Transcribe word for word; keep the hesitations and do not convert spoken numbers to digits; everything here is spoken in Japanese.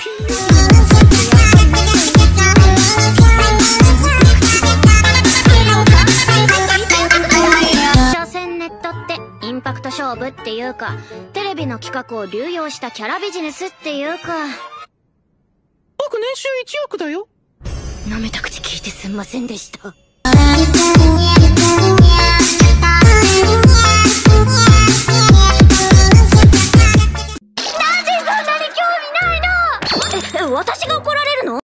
所詮ネットってインパクト勝負っていうか、テレビの企画を流用したキャラビジネスっていうか。 僕年収いちおくだよ。 舐めた口聞いてすんませんでした。